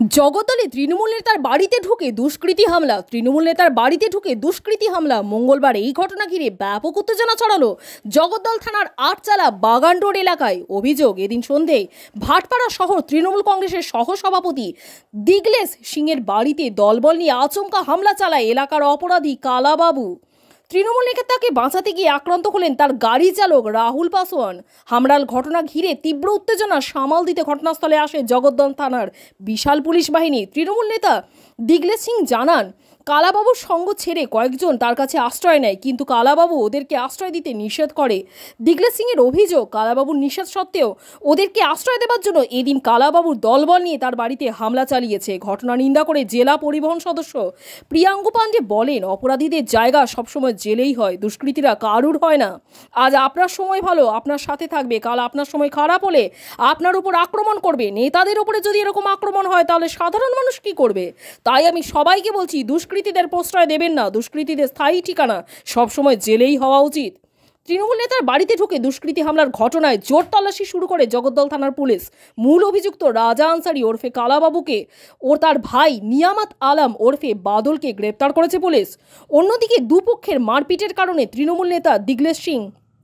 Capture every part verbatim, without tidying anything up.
জগদ্দলে তৃণমূল নেতার বাড়িতে ঢুকে দুষ্কৃতী হামলা তৃণমূল নেতার বাড়িতে ঢুকে দুষ্কৃতী হামলা মঙ্গলবার এই ঘটনা ঘিরে ব্যাপক উত্তেজনা ছড়ালো জগদ্দল থানার আটচালা বাগান রোড এলাকায়। অভিযোগ, এদিন সন্ধ্যায় ভাটপাড়া শহর তৃণমূল কংগ্রেসের সহসভাপতি দিগলেশ সিংয়ের বাড়িতে দলবল নিয়ে আচমকা হামলা চালায় এলাকার অপরাধী কালাবাবু। তৃণমূল নেতাকে বাঁচাতে গিয়ে আক্রান্ত হলেন তার গাড়ি চালক রাহুল পাসওয়ান। হামলার ঘটনা ঘিরে তীব্র উত্তেজনা সামাল দিতে ঘটনাস্থলে আসে জগদ্দল থানার বিশাল পুলিশ বাহিনী। তৃণমূল নেতা দিগলেশ সিং জানান, কালাবাবুর সঙ্গ ছেড়ে কয়েকজন তার কাছে আশ্রয় নেয়, কিন্তু কালাবাবু ওদেরকে আশ্রয় দিতে নিষেধ করে। দিগলেশ সিংয়ের অভিযোগ, কালাবাবুর নিষেধ সত্ত্বেও ওদেরকে আশ্রয় দেওয়ার জন্য এদিন কালাবাবুর দলবল নিয়ে তার বাড়িতে হামলা চালিয়েছে। ঘটনা নিন্দা করে জেলা পরিবহন সদস্য প্রিয়াঙ্গু পাণ্ডে বলেন, অপরাধীদের জায়গা সবসময় জেলেই হয়, দুষ্কৃতীরা কারুর হয় না। আজ আপনার সময় ভালো, আপনার সাথে থাকবে, কাল আপনার সময় খারাপ হলে আপনার উপর আক্রমণ করবে। নেতাদের উপরে যদি এরকম আক্রমণ হয় তাহলে সাধারণ মানুষ কি করবে? তাই আমি সবাইকে বলছি, দুষ্কৃতীদের প্রশ্রয় দেবেন না। দুষ্কৃতীদের স্থায়ী ঠিকানা সবসময় জেলেই হওয়া উচিত। তৃণমূল নেতার বাড়িতে ঢুকে দুষ্কৃতী হামলার ঘটনায় জোর তল্লাশি শুরু করে জগদ্দল থানার পুলিশ। মূল অভিযুক্ত রাজা আনসারি ওরফে কালাবাবুকে ও তার ভাই নিয়ামত আলম ওরফে বাদলকে গ্রেপ্তার করেছে পুলিশ। অন্যদিকে দুপক্ষের মারপিটের কারণে তৃণমূল নেতা দিগলেশ সিং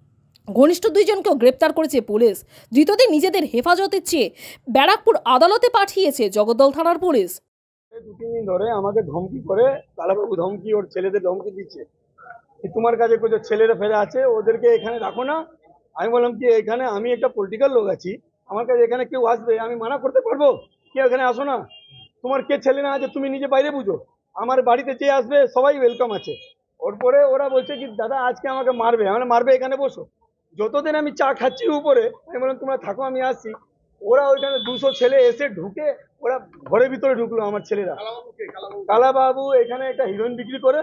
ঘনিষ্ঠ দুইজনকেও গ্রেপ্তার করেছে পুলিশ। ধৃতদের নিজেদের হেফাজতের চেয়ে ব্যারাকপুর আদালতে পাঠিয়েছে জগদ্দল থানার পুলিশ। দু তিন দিন ধরে আমাকে ধমকি করে কালাবাবু ধমকি ওর ছেলেদের ধমকি দিচ্ছে কি তোমার কাছে কিছু ছেলেরা ফেরে আছে, ওদেরকে এখানে রাখো না। আমি বললাম কি এখানে আমি একটা পলিটিক্যাল লোক আছি, আমার কাছে এখানে কেউ আসবে আমি মানা করতে পারবো? কেউ এখানে আসো না, তোমার কে ছেলে না আছে তুমি নিজে বাইরে বুঝো, আমার বাড়িতে যে আসবে সবাই ওয়েলকাম আছে। ওর পরে ওরা বলছে কি দাদা আজকে আমাকে মারবে, মানে মারবে এখানে বসো। যতদিন আমি চা খাচ্ছি উপরে আমি বললাম তোমরা থাকো আমি আসছি। ওরা ওইখানে দুশো ছেলে এসে ঢুকে ওরা ঘরের ভিতরে ঢুকলো আমার ছেলেরা। কালাবাবু এখানে একটা হিরোইন বিক্রি করে,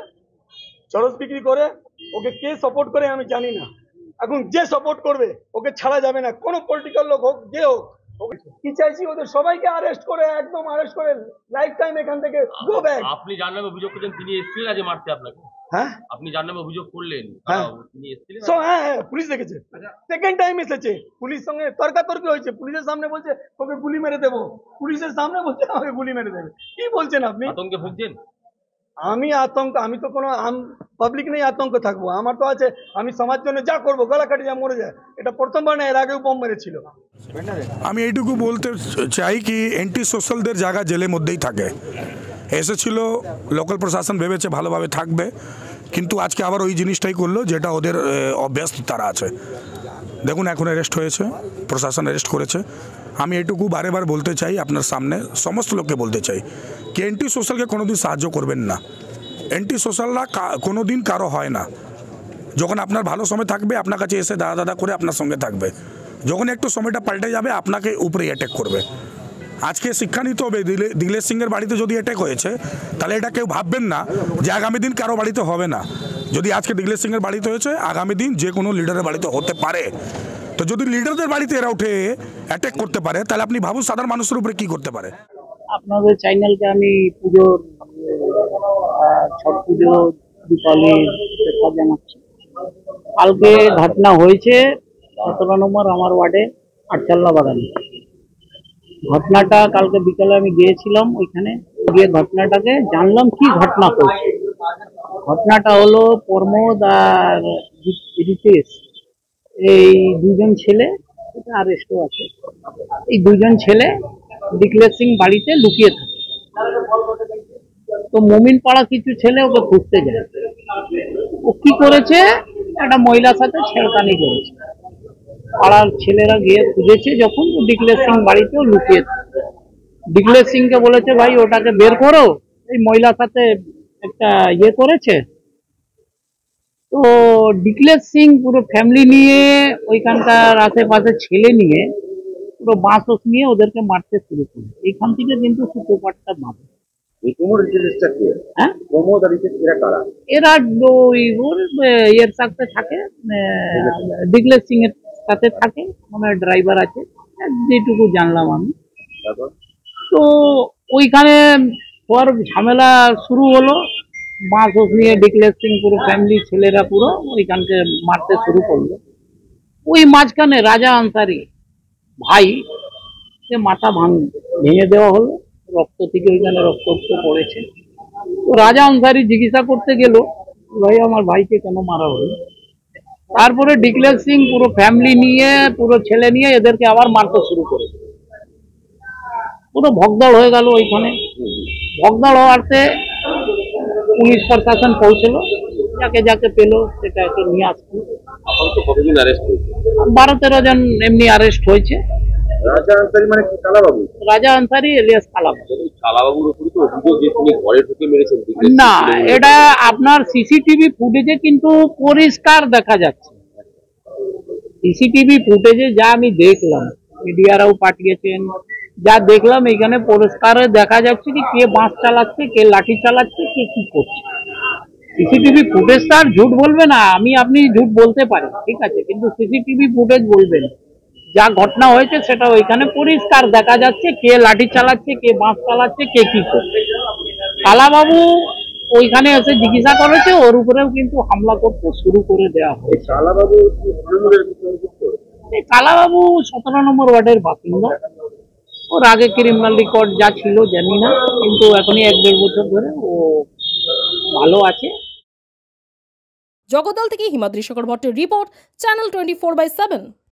চরস বিক্রি করে, ওকে কে সাপোর্ট করে আমি জানি না। এখন যে সাপোর্ট করবে ওকে ছাড়া যাবে না, কোনো পলিটিক্যাল লোক হোক যে হোক। কি চাইছি ওদের সবাইকে অ্যারেস্ট করে, একদম অ্যারেস্ট করে লাইফ টাইম এখান থেকে গো ব্যাক। আপনি যার নামে অভিযোগ করলেন তিনি এসেছিলেন আজ মারতে আপনাকে? হ্যাঁ, আপনি যার নামে অভিযোগ করলেন হ্যাঁ তিনি এসেছিলেন? সো হ্যাঁ হ্যাঁ পুলিশ দেখেছে, সেকেন্ড টাইম এসেছে, পুলিশ সঙ্গে তর্কাতর্কি হয়েছে, পুলিশের সামনে বলছে তোকে গুলি মেরে দেবো, পুলিশের সামনে বলছে আমাকে গুলি মেরে দেবে। কি বলছেন আপনি? আতঙ্কে ভুগছেন? আমি আতঙ্ক, আমি তো কোনো পাবলিক নেই আতঙ্ক থাকবো, আমার তো আছে আমি সমাজ জন্য যা করবো, গলা কাটে যা মরে যায়। এটা প্রথমবার না, এর আগেও বোম মেরেছিল। আমি এইটুকু বলতে চাই কি অ্যান্টি সোশ্যালদের জায়গা জেলের মধ্যেই থাকে। এসেছিল লোকাল প্রশাসন ভেবেছে ভালোভাবে থাকবে, কিন্তু আজকে আবার ওই জিনিসটাই করলো যেটা ওদের অভ্যাস তারা আছে। দেখুন এখন অ্যারেস্ট হয়েছে, প্রশাসন অ্যারেস্ট করেছে। আমি এটুকু বারে বার বলতে চাই আপনার সামনে সমস্ত লোককে বলতে চাই কি অ্যান্টি সোশ্যালকে কোনোদিন সাহায্য করবেন না। অ্যান্টি সোশ্যালরা কোনোদিন কারো হয় না। যখন আপনার ভালো সময় থাকবে আপনার কাছে এসে দাদা দাদা করে আপনার সঙ্গে থাকবে, যখন একটু সময়টা পাল্টে যাবে আপনাকে উপরে অ্যাটাক করবে। আজকে শিক্ষা নিতে হবে, দিগলেশ সিংয়ের বাড়িতে যদি অ্যাটাক হয়েছে তাহলে এটা কেউ ভাববেন না যে আগামী দিন কারো বাড়িতে হবে না। যদি আজকে দিগলেশ সিংয়ের বাড়িতে হয়েছে আগামী দিন যে কোনো লিডারের বাড়িতে হতে পারে। তো যদি লিডারদের বাড়িতে এরা উঠে অ্যাটাক করতে পারে তাহলে আপনি ভাবুন সাধারণ মানুষের উপরে কি করতে পারে। আপনাদের চ্যানেলকে আমি পুজোর ছট পুজো দীপাবলির শুভেচ্ছা জানাচ্ছি। কালকে ঘটনা হয়েছে সতেরো নম্বর আমার ওয়ার্ডে আটচাল্লা বাগানে। ঘটনাটা কালকে বিকালে আমি গিয়েছিলাম, ওইখানে গিয়ে ঘটনাটাকে জানলাম কি ঘটনা হয়েছে। ঘটনাটা হলো প্রমোদ আর রিতেশ, এই দুজন ছেলে আরেস্টও আছে। এই দুজন ছেলে দিগলেশ সিং বাড়িতে লুকিয়ে থাকে। তো মমিন পাড়া কিছু ছেলে ওকে খুঁজতে যায়। ও কি করেছে, একটা মহিলার সাথে ছেড়খানি করেছে। পাড়ার ছেলেরা গিয়ে খুঁজেছে, যখন দিগলেশ সিং বাড়িতেও লুকিয়ে থাকে। দিগলেশ সিংকে বলেছে ভাই ওটাকে বের করো, এই মহিলার সাথে একটা ইয়ে করেছে। তো দিগলেশ সিং পুরো ফ্যামিলি নিয়ে ওইখানকার আশেপাশে ছেলে নিয়ে পুরো বাঁশ নিয়ে ওদেরকে মারতে শুরু করে। এইখান থেকে কিন্তু সূত্রপাতটা ভাবে। হ্যাঁ, এরা এর সাথে থাকে, দিগলেশ সিং এর সাথে থাকে, মানে ড্রাইভার আছে, যেটুকু জানলাম আমি। তো ওইখানে পর ঝামেলা শুরু হলো, বাঁশ নিয়ে দিগলেশ সিং পুরো ফ্যামিলি ছেলেরা পুরো ওইখানকে মারতে শুরু করলো। ওই মাঝখানে রাজা আনসারি ভাই সে মাথা ভাঙ ভেঙে দেওয়া হলো। রক্ত থেকে ওইখানে রক্ত রক্ত পড়েছে। তো রাজা আনসারি জিজ্ঞাসা করতে গেল ভাই আমার ভাইকে কেন মারা হলো। তারপরে ডিক্লেয়ার সিং পুরো ফ্যামিলি নিয়ে পুরো ছেলে নিয়ে এদেরকে আবার মারতে শুরু করে, পুরো ভগদড় হয়ে গেল ওইখানে। ভগদড় হওয়াতে পুলিশ প্রশাসন পৌঁছলো, যাকে যাকে পেলো সেটা একটু নিয়ে আসলো। বারো তেরো জন এমনি অ্যারেস্ট হয়েছে। রাজা আনসারি মানে কি কালাবাবু? রাজা আনসারি এলিয়াস কালাবাবু। কালাবাবুর উপরে তো অভিযোগ যে তিনি ঘরে ঢুকে মেরেছেন। না, এটা আপনার সিসিটিভি ফুটেজে কিন্তু পরিষ্কার দেখা যাচ্ছে। সিসিটিভি ফুটেজে যা আমি দেখলাম, মিডিয়ারাও পাঠিয়েছেন, যা দেখলাম এখানে পরিষ্কার দেখা যাচ্ছে কি কে বাঁশ চালাচ্ছে, কে লাঠি চালাচ্ছে, কে কি করছে। সিসিটিভি ফুটেজটা আর ঝুট বলবে না, আমি আপনি ঝুট বলতে পারি, ঠিক আছে, কিন্তু সিসিটিভি ফুটেজ বলবেন যা ঘটনা হয়েছে সেটা ওইখানে পরিষ্কার দেখা যাচ্ছে কে লাঠি চালাচ্ছে, কে বাঁশ চালাচ্ছে, কে কি করছে। কালাবাবু ওইখানে এসে জিজ্ঞাসা করেছে, ওর উপরেও কিন্তু হামলা করতে শুরু করে দেওয়া হয়েছে। কালাবাবু তৃণমূলের অভিযুক্ত। কালাবাবু সতেরো নম্বর ওয়ার্ডের বাসিন্দা। ওর আগে ক্রিমিনাল রেকর্ড যা ছিল জানি না, কিন্তু এখনই এক দেড় বছর ধরে ও ভালো আছে। জগদ্দল থেকে হিমাদ্রি শেখর ভট্টের report, channel twenty four by seven.